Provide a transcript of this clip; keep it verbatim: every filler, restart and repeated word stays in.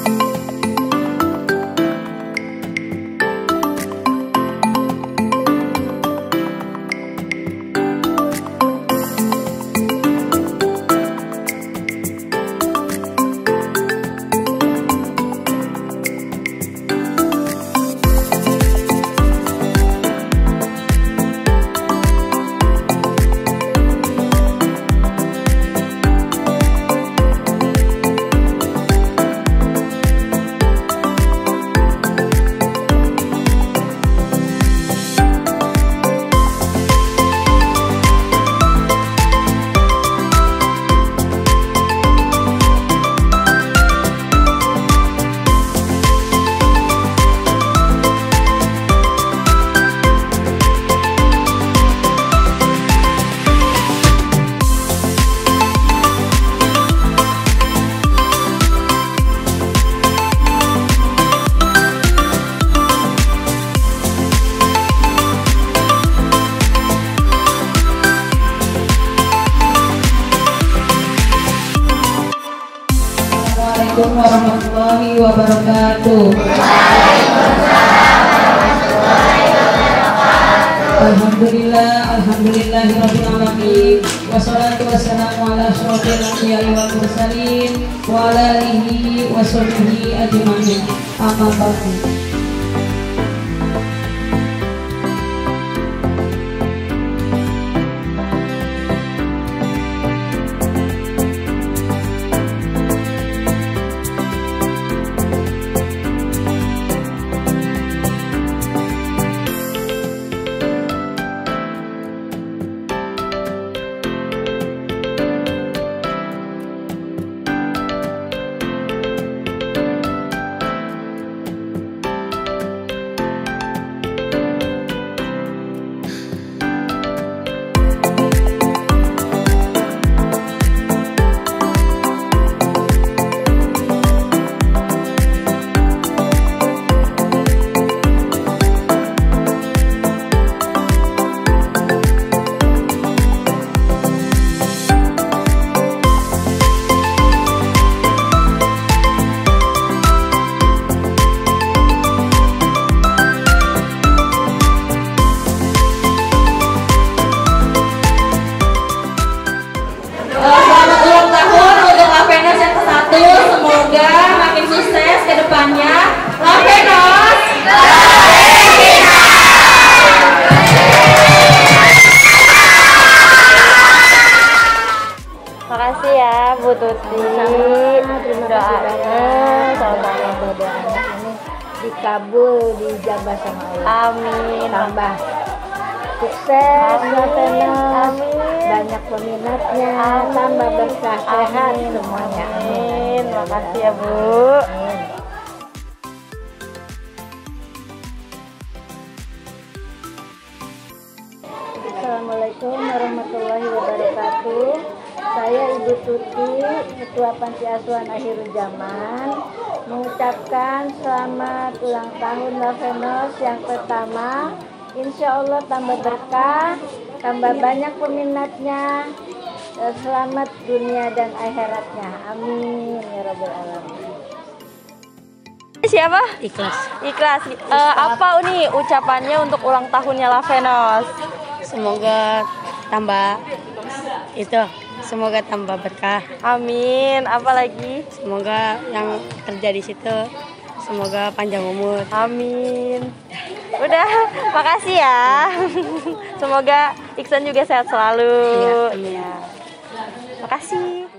Assalamualaikum warahmatullahi wabarakatuh. Alhamdulillah, alhamdulillahirabbil alamin. Wassalatu wassalamu ala asyrofil anbiya'i wal mursalin wa ala alihi wa sahbihi ajmain. Amma ba'du. Semoga makin sukses ke depannya. Lavenos. Makasih ya Bu Tuti. Doanya sama-sama doanya ini dikabul, dijabah sama Allah. Amin. Tambah sukses, Lavenos. Banyak peminatnya, tambah berkah, sehat semuanya. Amin. Makasih ya Bu. Amin. Assalamualaikum warahmatullahi wabarakatuh. Saya Ibu Tuti, Ketua Panti Asuhan Akhirul Zaman, mengucapkan selamat ulang tahun Lavenos yang pertama. Insya Allah tambah berkah, tambah banyak peminatnya, selamat dunia dan akhiratnya. Amin ya rabbal alamin. Siapa? Ikhlas. Ikhlas. Uh, apa nih ucapannya untuk ulang tahunnya Lavenos? Semoga tambah itu, semoga tambah berkah. Amin. Apalagi? Semoga yang kerja di situ semoga panjang umur. Amin. Udah, makasih ya. Semoga Iksan juga sehat selalu. Iya, amin. Makasih.